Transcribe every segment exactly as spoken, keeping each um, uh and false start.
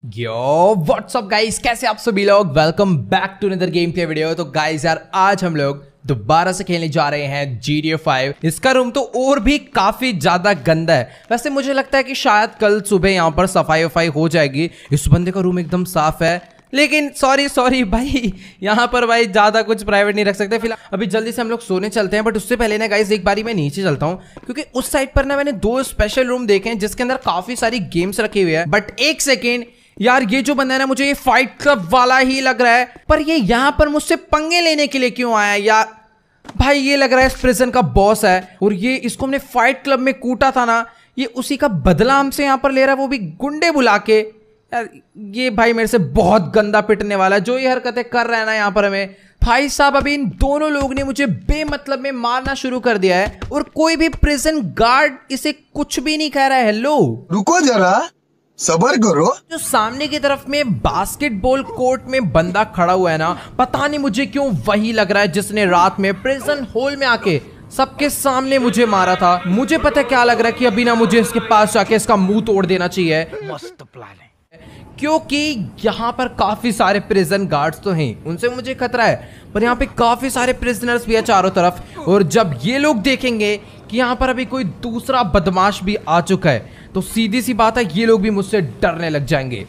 यो WhatsApp guys, कैसे आप सभी लोग। Welcome back to another game play video. तो गाइस यार, आज हम लोग दोबारा से खेलने जा रहे हैं जी टी ए फाइव। इसका रूम तो और भी काफी ज्यादा गंदा है। वैसे मुझे लगता है कि शायद कल सुबह यहाँ पर सफाई वफाई हो जाएगी। इस बंदे का रूम एकदम साफ है, लेकिन सॉरी सॉरी भाई, यहाँ पर भाई ज्यादा कुछ प्राइवेट नहीं रख सकते। फिलहाल अभी जल्दी से हम लोग सोने चलते हैं, बट उससे पहले ना गाइस एक बारी मैं नीचे चलता हूँ, क्योंकि उस साइड पर ना मैंने दो स्पेशल रूम देखे हैं जिसके अंदर काफी सारी गेम्स रखी हुई है। बट एक सेकेंड यार, ये जो बंदा है ना, मुझे ये फाइट क्लब वाला ही लग रहा है, पर ये यहाँ पर मुझसे पंगे लेने के लिए क्यों आया यार। भाई ये लग रहा है इस प्रिजन का बॉस है, और ये इसको हमने फाइट क्लब में कूटा था ना, ये उसी का बदला हमसे यहाँ पर ले रहा है, वो भी गुंडे बुला के। यार ये भाई मेरे से बहुत गंदा पिटने वाला है, जो ये हरकतें कर रहा है ना यहाँ पर हमें। भाई साहब, अभी इन दोनों लोग ने मुझे बेमतलब में मारना शुरू कर दिया है, और कोई भी प्रिजन गार्ड इसे कुछ भी नहीं कह रहा है। हेलो रुको जरा, सबर करो। जो सामने की तरफ में बास्केटबॉल कोर्ट में बंदा खड़ा हुआ है ना, पता नहीं मुझे क्यों वही लग रहा है जिसने रात में प्रिजन हॉल में आके सबके सामने मुझे मारा था। मुझे पता है क्या लग रहा है कि अभी ना मुझे इसके पास जाके इसका मुंह तोड़ देना चाहिए। मस्त प्लान है, क्योंकि यहाँ पर काफी सारे प्रिजन गार्ड्स तो हैं, उनसे मुझे खतरा है, पर यहाँ पे काफी सारे प्रिजनर्स भी है चारों तरफ। और जब ये लोग देखेंगे कि यहाँ पर अभी कोई दूसरा बदमाश भी आ चुका है, तो सीधी सी बात है, ये लोग भी मुझसे डरने लग जाएंगे।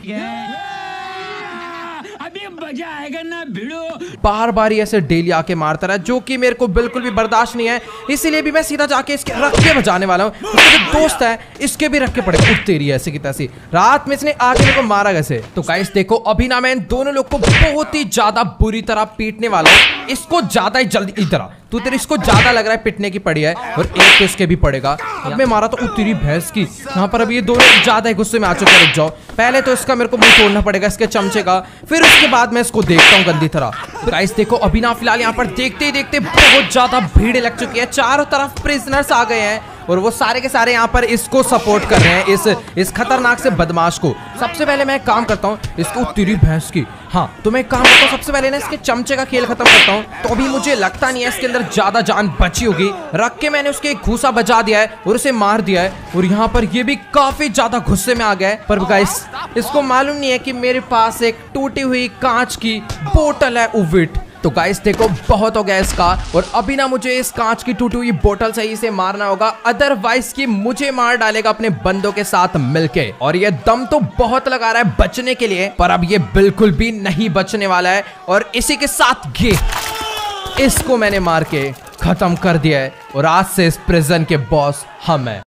अभी मजा आएगा ना भिड़ो। बार बार ही ऐसे डेली आके मारता रहा, जो कि मेरे को बिल्कुल भी बर्दाश्त नहीं है। इसीलिए भी मैं सीधा जाके इसके रख के बजाने वाला हूँ। उसका जो दोस्त है, इसके भी रख के पड़ेगा। उठ तेरी ऐसे की तैसी, रात में इसने आके मेरे को मारा कैसे। तो गाइस देखो, अभी ना मैं इन दोनों लोग को बहुत ही ज्यादा बुरी तरह पीटने वाला हूँ। इसको ज्यादा ही जल्दी, इधर तू, तेरे इसको ज्यादा लग रहा है पिटने की पड़ी है, और एक तो इसके भी पड़ेगा। अब मैं मारा तो तेरी भैंस की। यहाँ पर अभी ये दोनों ज्यादा ही गुस्से में आ चुके हैं। रुक जाओ, पहले तो इसका मेरे को मुंह तोड़ना पड़ेगा, इसके चमचे का, फिर उसके बाद मैं इसको देखता हूँ गंदी तरह। तो गाइस देखो, अभी ना फिलहाल यहाँ पर देखते ही देखते बहुत ज्यादा भीड़ लग चुकी है। चारों तरफ प्रिजनर्स आ गए हैं, और वो सारे के सारे यहाँ पर इसको सपोर्ट कर रहे हैं, इस इस खतरनाक से बदमाश को। सबसे पहले मैं एक काम करता हूँ, इसको तेरी भैंस की। हाँ, तो मैं एक काम करता हूँ, सबसे पहले ना इसके चमचे का खेल खत्म करता हूँ। तो अभी मुझे लगता नहीं है इसके अंदर ज्यादा जान बची होगी। रख के मैंने उसके एक घूसा बजा दिया है और उसे मार दिया है, और यहाँ पर ये भी काफी ज्यादा गुस्से में आ गया है। पर गाइस, इसको मालूम नहीं है कि मेरे पास एक टूटी हुई कांच की बोतल है, उविट। तो गाइस देखो, बहुत हो गया इसका, और अभी ना मुझे इस कांच की टूटी हुई बोतल से इसे मारना होगा, अदरवाइज कि मुझे मार डालेगा अपने बंदों के साथ मिलके। और ये दम तो बहुत लगा रहा है बचने के लिए, पर अब ये बिल्कुल भी नहीं बचने वाला है। और इसी के साथ ये इसको मैंने मार के खत्म कर दिया है, और आज से इस प्रिजन के बॉस हम हैं।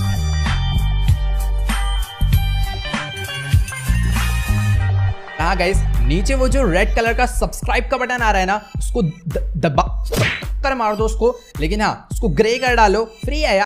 हाँ गाइस, नीचे वो जो रेड कलर का सब्सक्राइब का बटन आ रहा है ना, उसको दबा कर मार दो उसको, लेकिन हाँ, उसको ग्रे कर डालो, फ्री है यार।